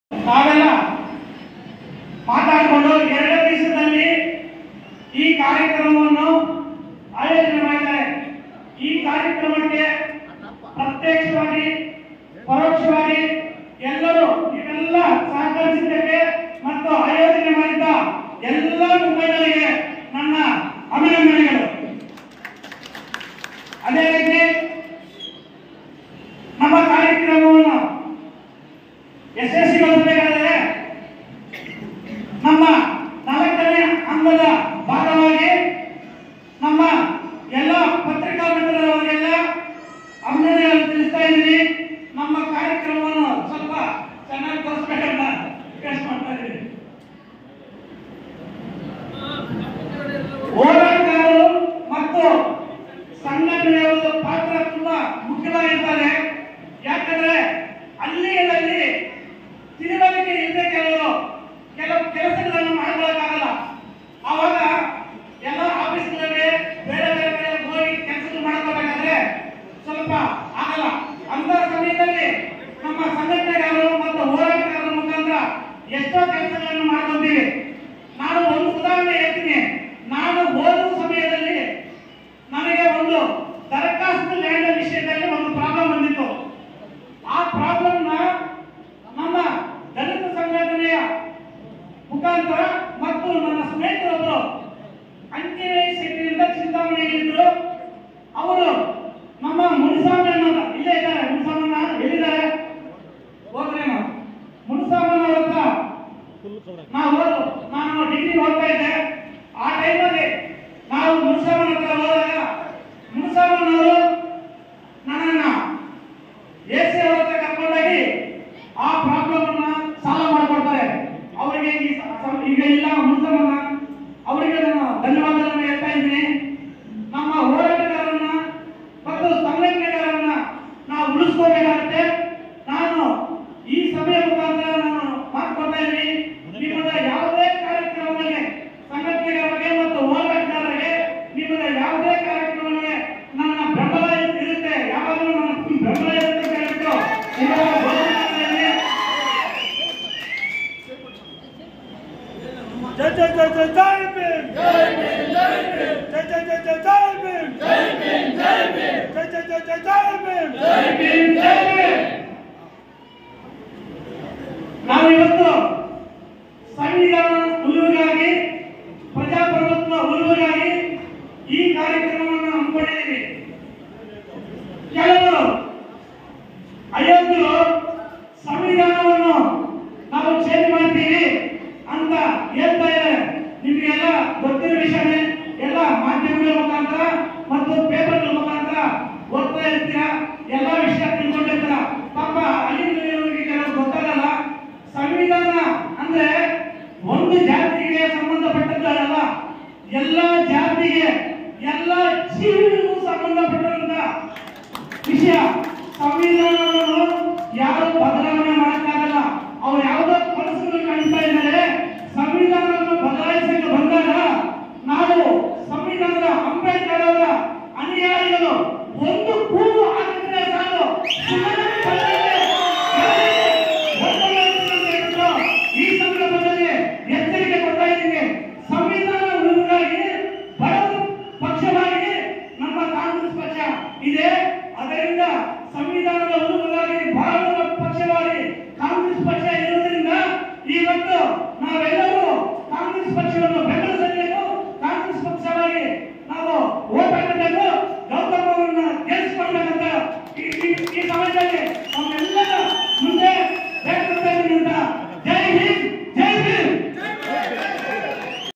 ನಾವೆಲ್ಲ ಮಾತಾಡಿಕೊಂಡು 2 ದಿವಸದಲ್ಲಿ ಈ ಕಾರ್ಯಕ್ರಮವನ್ನು ಆಯೋಜನೆ ಮಾಡಿದ್ದಾರೆ. ಈ ಕಾರ್ಯಕ್ರಮಕ್ಕೆ ಪ್ರತ್ಯಕ್ಷವಾಗಿ ಪರೋಕ್ಷವಾಗಿ ಎಲ್ಲರೂ ಇವೆಲ್ಲ ಸಹಕರಿಸಿದ್ದಕ್ಕೆ ಮತ್ತು ಆಯೋಜನೆ ಮಾಡಿದ ಎಲ್ಲ ಮುಖಂಡರಿಗೆ ನನ್ನ ಅಭಿನಂದನೆಗಳು. ಅದೇ ರೀತಿ ನಮ್ಮ ಕಾರ್ಯಕ್ರಮವನ್ನು ಯಶಸ್ವಿಗೊಳಿಸಬೇಕಾದರೆ ನಮ್ಮ 4ನೇ ಅಂಗದ ಭಾಗವಾಗಿ ನಮ್ಮ ಎಲ್ಲ ಪತ್ರಿಕಾ ಮಿತ್ರರವರಿಗೆಲ್ಲ ಅಭಿನಂದನೆಗಳನ್ನು ತಿಳಿಸ್ತಾ ಇದ್ದೀನಿ. ನಮ್ಮ ಕಾರ್ಯಕ್ರಮವನ್ನು ಸ್ವಲ್ಪ ಚೆನ್ನಾಗಿ ತೋರಿಸಬೇಕಂತ ರಿಕ್ವೆಸ್ಟ್ ಮಾಡ್ತಾ ಇದ್ದೀನಿ. ಹೋರಾಟಗಾರರು ಮತ್ತು ಸಂಘಟನೆಯವರ ಪಾತ್ರ ತುಂಬಾ ಮುಖ್ಯವಾಗಿರ್ತಾರೆ. ಯಾಕಂದ್ರೆ ಹಳ್ಳಿಗಳಲ್ಲಿ ತಿಳುವಳಿಕೆ ಇಲ್ಲದೆ ಕೆಲವು ಕೆಲಸಗಳನ್ನು ಮಾಡ್ಕೊಳ್ಳೋಕ್ಕಾಗಲ್ಲ. ಆವಾಗ ಎಲ್ಲ ಆಫೀಸ್ಗಳಿಗೆ ಬೇರೆ ಬೇರೆ ಕಡೆ ಹೋಗಿ ಕೆಲಸಗಳು ಮಾಡ್ಕೋಬೇಕಾದ್ರೆ ಸ್ವಲ್ಪ ಆಗಲ್ಲ. ಅಂತ ಸಮಯದಲ್ಲಿ ನಮ್ಮ ಸಂಘಟನೆಗಾರರು ಮತ್ತು ಹೋರಾಟಗಾರರ ಮುಖಾಂತರ ಎಷ್ಟೋ ಕೆಲಸಗಳನ್ನು ಮಾಡ್ಕೊಂತೀವಿ. ನಾನು ಒಂದು ಉದಾಹರಣೆ ಹೇಳ್ತೀನಿ. ನಾನು ಓದುವ ಸಮಯದಲ್ಲಿ ನನಗೆ ಒಂದು ದರಖಾಸ್ತು ಲ್ಯಾಂಡ್ ವಿಷಯದಲ್ಲಿ ಒಂದು ಪ್ರಾಬ್ಲಮ್ ಬಂದಿತ್ತು. ಆ ಪ್ರಾಬ್ಲಮ್ನ ನಮ್ಮ ದಲಿತ ಸಂಘಟನೆಯ ಮುಖಾಂತರ ಮತ್ತು ನನ್ನ ಸ್ನೇಹಿತರೊಬ್ಬರು ಅಂಜನೇಯ ಶೆಟ್ಟಿಯಿಂದ ಚಿಂತಾಮಣಿಯಲ್ಲಿದ್ದರು. ಅವರು ನಮ್ಮ ಮುನಿಸ್ವಾಮಿ ಇಲ್ಲೇ ಇದ್ದಾರೆ. ಮುನಿಸ್ವಾಮನ್ನ ಎಲ್ಲಿದ್ದಾರೆ ಹೋದ್ರೇನು? ಮುನಿಸ್ವಾಮನ್ ಅವ್ರ ಹತ್ರ ನಾನು ಡಿಗ್ರಿ ಓದ್ತಾ ಇದ್ದೆ. ಆ ಟೈಮಲ್ಲಿ ನಾವು ಮುನಿಸ್ವಾಮನ್ ಹತ್ರ ಹೋದಾಗ ಮುನಿಸ್ವಾಮನ್ ಅವರು ನನ್ನನ್ನ ಎಸಿ ಅವ್ರ ಹತ್ರ ಕರ್ಕೊಂಡೋಗಿ ಆ ಪ್ರಾಬ್ಲಮ್ ಅನ್ನ ಸಾಲ್ವ್ ಮಾಡ್ಕೊಡ್ತಾರೆ. ಅವರಿಗೆ ಈಗ ಇಲ್ಲ ಮುನಿಸ್ವಾಮನ್ನ ಅವರಿಗೆ ನಾನು ಧನ್ಯವಾದಗಳನ್ನು ಹೇಳ್ತಾ ಇದ್ದೀನಿ. ನಮ್ಮ ಹೋರಾಟಗಾರರನ್ನ ಮತ್ತು ಸಂಘಟನೆಗಾರರನ್ನ ನಾವು ಉಳಿಸ್ಕೋಬೇಕಾಗುತ್ತೆ. ನಾನು ಈ ಸಭೆಯ ಮುಖಾಂತರ ನಾನು ಮಾತುಕೊಡ್ತಾ ಇದ್ದೀನಿ. ನಿಮ್ಮದ ಯಾವುದೇ ಕಾರ್ಯಕ್ರಮಗಳಿಗೆ ಸಂಘಟನೆಗಾರರಿಗೆ ಮತ್ತು ಹೋರಾಟಗಾರರಿಗೆ ನಿಮ್ಮದ ಯಾವುದೇ ಕಾರ್ಯಕ್ರಮಗಳಿಗೆ ನನ್ನ ಬೆಂಬಲ ಇರುತ್ತೆ. ಯಾವಾಗಲೂ ನನ್ನ ಬೆಂಬಲ ಇರುತ್ತೆ ಅಂತ ಹೇಳ್ಬಿಟ್ಟು ಜೈ ಜೈ ಜೈ ಜೈ ಜೈ ಭೀಮ್, ಜೈ ಭೀಮ್, ಜೈ ಭೀಮ್, ಜೈ ಜೈ ಜೈ ಜೈ ಜೈ ಭೀಮ್, ಜೈ ಭೀಮ್, ಜೈ ಭೀಮ್, ಜೈ ಜೈ ಜೈ ಜೈ ಜೈ ಭೀಮ್, ಜೈ ಭೀಮ್, ಜೈ ಭೀಮ್. ನಾವು ಇವತ್ತು ಸಂವಿಧಾನ ಉಳಿವಿಗಾಗಿ ಪ್ರಜಾಪ್ರಭುತ್ವ ಉಳಿವಿಗಾಗಿ ಈ ಕಾರ್ಯಕ್ರಮವನ್ನು ಹಮ್ಮಿಕೊಂಡಿದ್ದೀವಿ. ಕೆಲವರು ಅಯೋಗ್ಯರು ಸಂವಿಧಾನವನ್ನು ನಾವು ಚೇಂಜ್ ಮಾಡ್ತೀವಿ ಅಂತ ಹೇಳ್ತಾ ಇದ್ದಾರೆ. ನಿಮಗೆಲ್ಲ ಗೊತ್ತಿರೋ ವಿಷಯನೇ. ಎಲ್ಲ ಮಾಧ್ಯಮಗಳ ಮುಖಾಂತರ ಮತ್ತು ಪೇಪರ್ಗಳ ಮುಖಾಂತರ ಓದ್ತಾ ಇರ್ತೀರಾ, ಎಲ್ಲ ವಿಷಯ ತಿಳ್ಕೊಂಡಿರ್ತೀರ. ಪಾಪ ಅಲ್ಲಿಗೆ ಕೆಲವರು ಗೊತ್ತಾಗಲ್ಲ. ಸಂವಿಧಾನ ಅಂದ್ರೆ ಒಂದು ಜಾತಿಗೆ ಸಂಬಂಧಪಟ್ಟದ್ದಲ್ಲ, ಎಲ್ಲ ಜಾತಿಗೆ